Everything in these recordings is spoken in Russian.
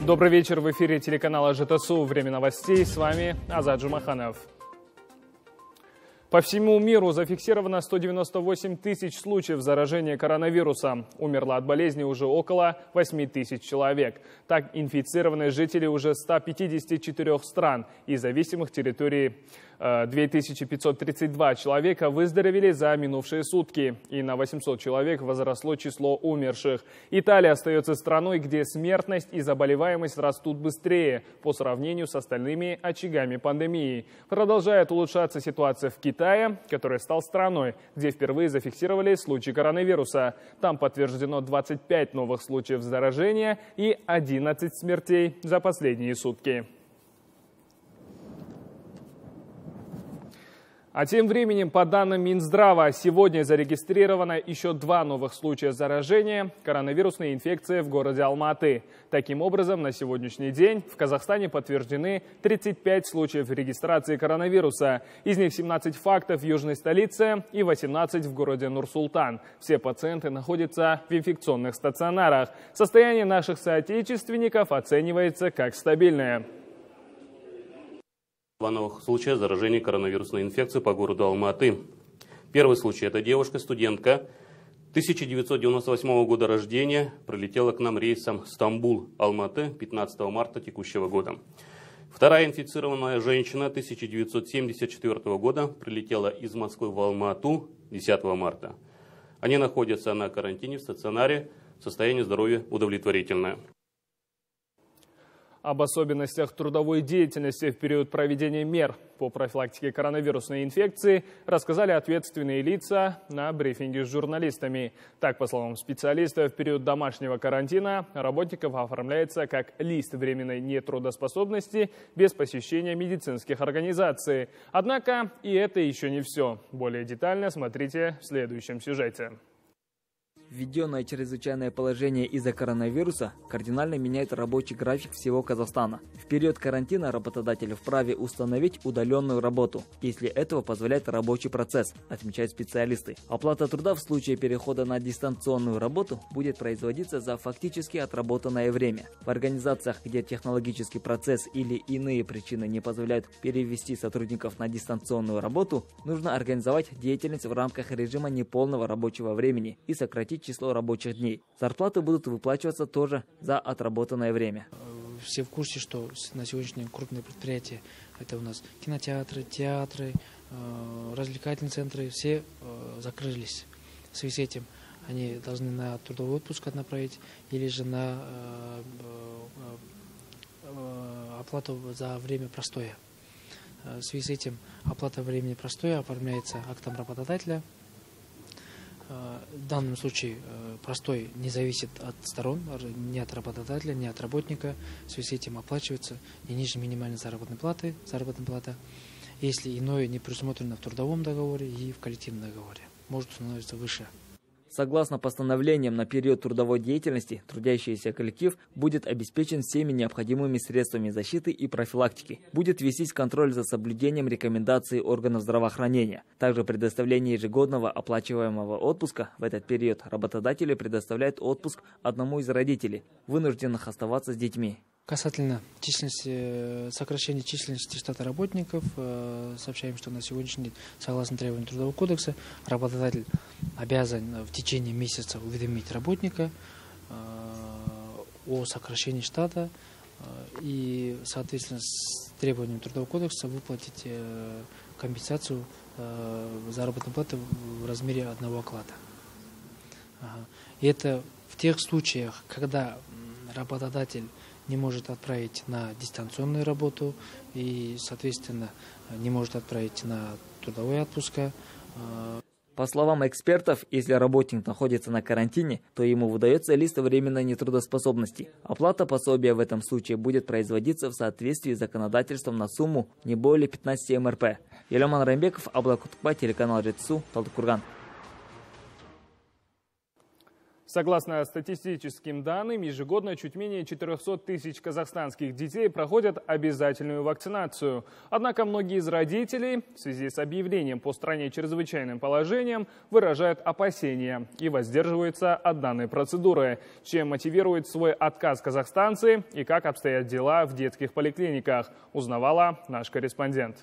Добрый вечер, в эфире телеканала ЖТСУ. Время новостей. С вами Азат Жумаханов. По всему миру зафиксировано 198 тысяч случаев заражения коронавирусом. Умерло от болезни уже около 8 тысяч человек. Так, инфицированы жители уже 154 стран и зависимых территорий. 2532 человека выздоровели за минувшие сутки, и на 800 человек возросло число умерших. Италия остается страной, где смертность и заболеваемость растут быстрее по сравнению с остальными очагами пандемии. Продолжает улучшаться ситуация в Китае, который стал страной, где впервые зафиксировали случаи коронавируса. Там подтверждено 25 новых случаев заражения и 11 смертей за последние сутки. А тем временем, по данным Минздрава, сегодня зарегистрировано еще 2 новых случая заражения коронавирусной инфекцией в городе Алматы. Таким образом, на сегодняшний день в Казахстане подтверждены 35 случаев регистрации коронавируса. Из них 17 фактов в южной столице и 18 в городе Нур-Султан. Все пациенты находятся в инфекционных стационарах. Состояние наших соотечественников оценивается как стабильное. 2 новых случая заражения коронавирусной инфекцией по городу Алматы. Первый случай – это девушка-студентка 1998 года рождения, прилетела к нам рейсом Стамбул-Алматы 15 марта текущего года. Вторая инфицированная женщина 1974 года прилетела из Москвы в Алмату 10 марта. Они находятся на карантине в стационаре, состояние здоровья удовлетворительное. Об особенностях трудовой деятельности в период проведения мер по профилактике коронавирусной инфекции рассказали ответственные лица на брифинге с журналистами. Так, по словам специалистов, в период домашнего карантина работников оформляется как лист временной нетрудоспособности без посещения медицинских организаций. Однако и это еще не все. Более детально смотрите в следующем сюжете. Введенное чрезвычайное положение из-за коронавируса кардинально меняет рабочий график всего Казахстана. В период карантина работодатель вправе установить удаленную работу, если этого позволяет рабочий процесс, отмечают специалисты. Оплата труда в случае перехода на дистанционную работу будет производиться за фактически отработанное время. В организациях, где технологический процесс или иные причины не позволяют перевести сотрудников на дистанционную работу, нужно организовать деятельность в рамках режима неполного рабочего времени и сократить число рабочих дней. Зарплаты будут выплачиваться тоже за отработанное время. Все в курсе, что на сегодняшний день крупные предприятия, это у нас кинотеатры, театры, развлекательные центры, все закрылись. В связи с этим они должны на трудовой отпуск отправить или же на оплату за время простоя. В связи с этим оплата времени простоя оформляется актом работодателя. В данном случае простой не зависит от сторон, ни от работодателя, ни от работника. В связи с этим оплачивается не ниже минимальной заработной платы, если иное не предусмотрено в трудовом договоре и в коллективном договоре. Может становиться выше. Согласно постановлениям, на период трудовой деятельности трудящийся коллектив будет обеспечен всеми необходимыми средствами защиты и профилактики. Будет вестись контроль за соблюдением рекомендаций органов здравоохранения. Также предоставление ежегодного оплачиваемого отпуска в этот период работодатели предоставляют отпуск одному из родителей, вынужденных оставаться с детьми. Касательно сокращения численности штата работников, сообщаем, что на сегодняшний день, согласно требованиям Трудового кодекса, работодатель обязан в течение месяца уведомить работника о сокращении штата и, соответственно, с требованием Трудового кодекса выплатить компенсацию заработной платы в размере 1 оклада. И это в тех случаях, когда работодатель не может отправить на дистанционную работу и, соответственно, не может отправить на трудовые отпуска. По словам экспертов, если работник находится на карантине, то ему выдается лист временной нетрудоспособности. Оплата пособия в этом случае будет производиться в соответствии с законодательством на сумму не более 15 МРП. Елеман Рамбеков, Аблак Утукбай, телеканал ЖТСУ, Талдыкурган. Согласно статистическим данным, ежегодно чуть менее 400 тысяч казахстанских детей проходят обязательную вакцинацию. Однако многие из родителей в связи с объявлением по стране чрезвычайным положением выражают опасения и воздерживаются от данной процедуры, чем мотивирует свой отказ казахстанцы и как обстоят дела в детских поликлиниках, узнавала наш корреспондент.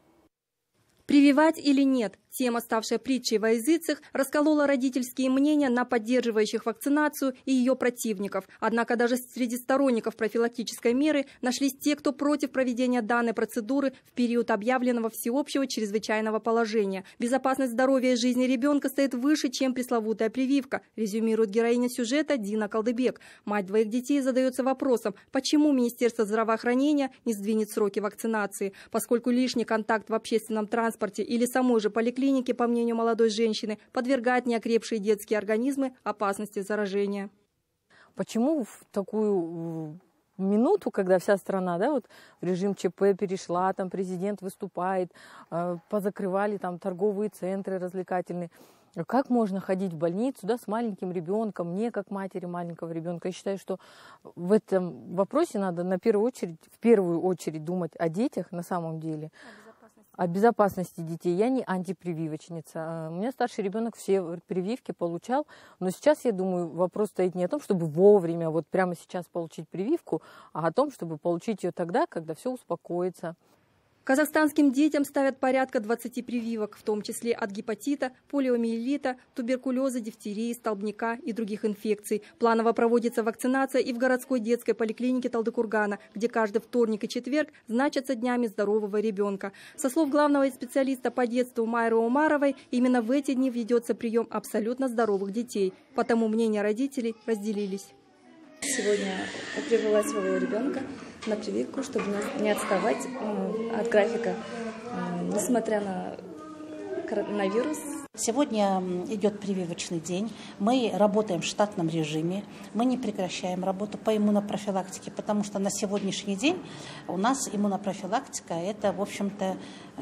Прививать или нет? Тема, ставшая притчей во языцах, расколола родительские мнения на поддерживающих вакцинацию и ее противников. Однако даже среди сторонников профилактической меры нашлись те, кто против проведения данной процедуры в период объявленного всеобщего чрезвычайного положения. Безопасность здоровья и жизни ребенка стоит выше, чем пресловутая прививка, резюмирует героиня сюжета Дина Калдыбек. Мать двоих детей задается вопросом, почему Министерство здравоохранения не сдвинет сроки вакцинации, поскольку лишний контакт в общественном транспорте или самой же поликлинике, по мнению молодой женщины, подвергает неокрепшие детские организмы опасности заражения. Почему в такую минуту, когда вся страна, да, вот в режим ЧП перешла, там президент выступает, позакрывали там торговые центры развлекательные, как можно ходить в больницу, да, с маленьким ребенком, мне как матери маленького ребенка? Я считаю, что в этом вопросе надо в первую очередь думать о детях на самом деле. О безопасности детей. Я не антипрививочница. У меня старший ребенок все прививки получал. Но сейчас, я думаю, вопрос стоит не о том, чтобы вовремя, вот прямо сейчас получить прививку, а о том, чтобы получить ее тогда, когда все успокоится. Казахстанским детям ставят порядка 20 прививок, в том числе от гепатита, полиомиелита, туберкулеза, дифтерии, столбняка и других инфекций. Планово проводится вакцинация и в городской детской поликлинике Талдыкургана, где каждый вторник и четверг значатся днями здорового ребенка. Со слов главного специалиста по детству Майры Умаровой, именно в эти дни ведется прием абсолютно здоровых детей. Потому мнения родителей разделились. Сегодня я привела своего ребенка на прививку, чтобы не отставать от графика, несмотря на коронавирус. Сегодня идет прививочный день. Мы работаем в штатном режиме. Мы не прекращаем работу по иммунопрофилактике, потому что на сегодняшний день у нас иммунопрофилактика – это, в общем-то,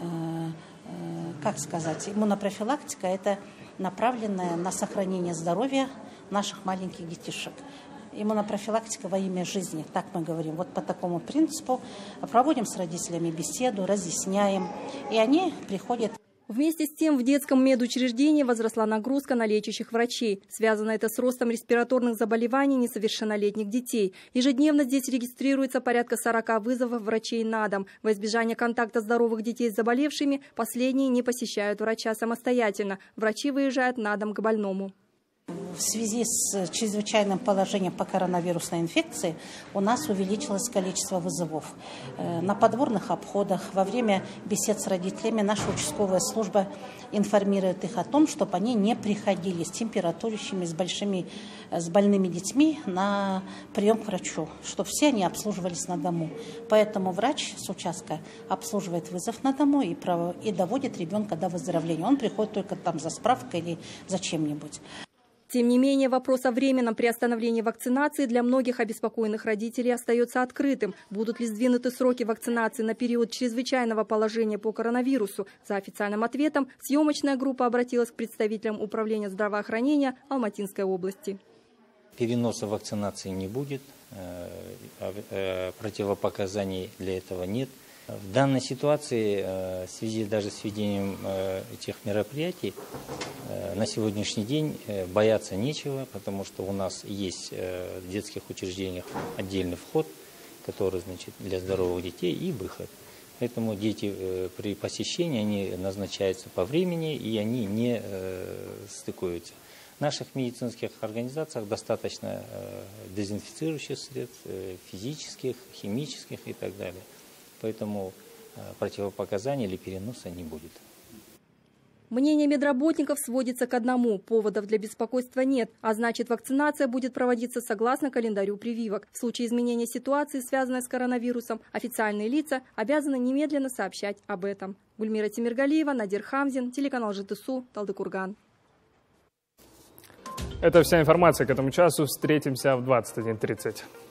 иммунопрофилактика – это направленная на сохранение здоровья наших маленьких детишек. Иммунопрофилактика во имя жизни, так мы говорим. Вот по такому принципу проводим с родителями беседу, разъясняем, и они приходят. Вместе с тем в детском медучреждении возросла нагрузка на лечащих врачей. Связано это с ростом респираторных заболеваний несовершеннолетних детей. Ежедневно здесь регистрируется порядка 40 вызовов врачей на дом. Во избежание контакта здоровых детей с заболевшими, последние не посещают врача самостоятельно. Врачи выезжают на дом к больному. В связи с чрезвычайным положением по коронавирусной инфекции у нас увеличилось количество вызовов. На подворных обходах, во время бесед с родителями наша участковая служба информирует их о том, чтобы они не приходили с температурящими, с больными детьми на прием к врачу, чтобы все они обслуживались на дому. Поэтому врач с участка обслуживает вызов на дому и доводит ребенка до выздоровления. Он приходит только там за справкой или за чем-нибудь. Тем не менее, вопрос о временном приостановлении вакцинации для многих обеспокоенных родителей остается открытым. Будут ли сдвинуты сроки вакцинации на период чрезвычайного положения по коронавирусу? За официальным ответом съемочная группа обратилась к представителям Управления здравоохранения Алматинской области. Переноса вакцинации не будет, противопоказаний для этого нет. В данной ситуации, в связи даже с введением этих мероприятий, на сегодняшний день бояться нечего, потому что у нас есть в детских учреждениях отдельный вход, который, значит, для здоровых детей, и выход. Поэтому дети при посещении они назначаются по времени, и они не стыкуются. В наших медицинских организациях достаточно дезинфицирующих средств, физических, химических и так далее. Поэтому противопоказаний или переноса не будет. Мнение медработников сводится к одному. Поводов для беспокойства нет, а значит, вакцинация будет проводиться согласно календарю прививок. В случае изменения ситуации, связанной с коронавирусом, официальные лица обязаны немедленно сообщать об этом. Гульмира Тимиргалиева, Надир Хамзин, телеканал ЖТСУ, Талдыкурган. Это вся информация к этому часу. Встретимся в 21:30.